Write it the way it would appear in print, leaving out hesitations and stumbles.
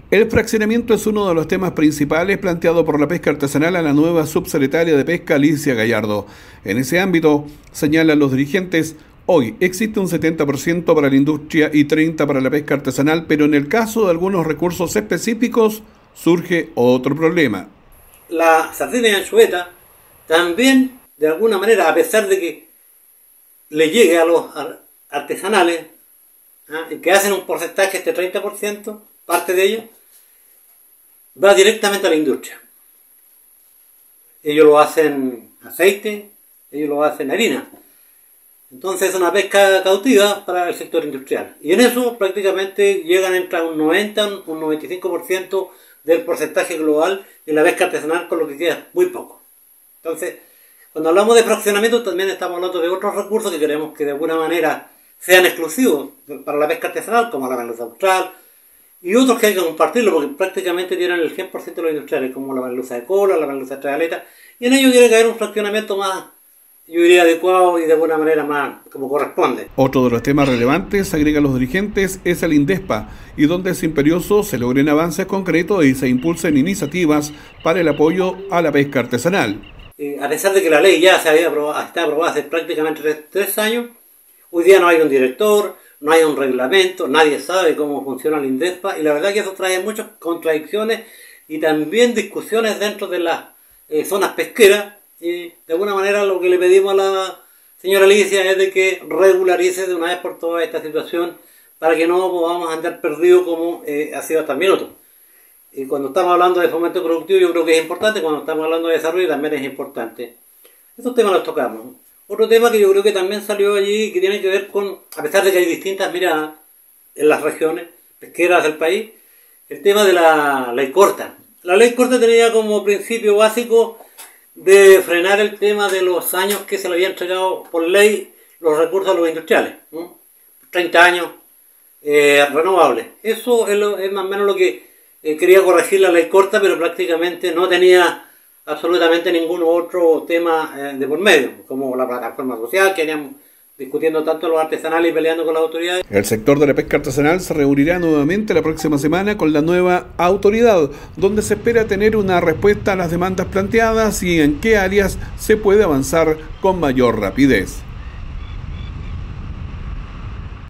El fraccionamiento es uno de los temas principales planteado por la pesca artesanal a la nueva subsecretaria de Pesca, Alicia Gallardo. En ese ámbito, señalan los dirigentes, hoy existe un 70% para la industria y 30% para la pesca artesanal, pero en el caso de algunos recursos específicos surge otro problema. La sardina y anchoveta también, de alguna manera, a pesar de que le llegue a los artesanales, que hacen un porcentaje este 30%, parte de ello, va directamente a la industria. Ellos lo hacen aceite, ellos lo hacen harina. Entonces es una pesca cautiva para el sector industrial. Y en eso prácticamente llegan entre un 90, un 95% del porcentaje global de la pesca artesanal, con lo que queda muy poco. Entonces, cuando hablamos de fraccionamiento también estamos hablando de otros recursos que queremos que de alguna manera sean exclusivos para la pesca artesanal, como la merluza austral, y otros que hay que compartirlo, porque prácticamente tienen el 100% de los industriales, como la merluza de cola, la merluza de trealeta, y en ello tiene que haber un fraccionamiento más, yo diría, adecuado y de alguna manera más como corresponde. Otro de los temas relevantes, agregan los dirigentes, es el INDESPA, y donde es imperioso se logren avances concretos y se impulsen iniciativas para el apoyo a la pesca artesanal. A pesar de que la ley ya está aprobada hace prácticamente 3 años, hoy día no hay un director, no hay un reglamento, nadie sabe cómo funciona el INDESPA, y la verdad que eso trae muchas contradicciones y también discusiones dentro de las zonas pesqueras. Y de alguna manera lo que le pedimos a la señora Alicia es de que regularice de una vez por todas esta situación para que no podamos andar perdidos como ha sido hasta el minuto. Y cuando estamos hablando de fomento productivo yo creo que es importante, cuando estamos hablando de desarrollo también es importante. Estos temas los tocamos. Otro tema que yo creo que también salió allí, que tiene que ver con, a pesar de que hay distintas miradas en las regiones pesqueras del país, el tema de la ley corta. La ley corta tenía como principio básico de frenar el tema de los años que se le había entregado por ley los recursos a los industriales. 30 años renovables. Eso es más o menos lo que quería corregir la ley corta, pero prácticamente no tenía absolutamente ningún otro tema de por medio, como la plataforma social que veníamos discutiendo tanto los artesanales y peleando con las autoridades. El sector de la pesca artesanal se reunirá nuevamente la próxima semana con la nueva autoridad, donde se espera tener una respuesta a las demandas planteadas y en qué áreas se puede avanzar con mayor rapidez.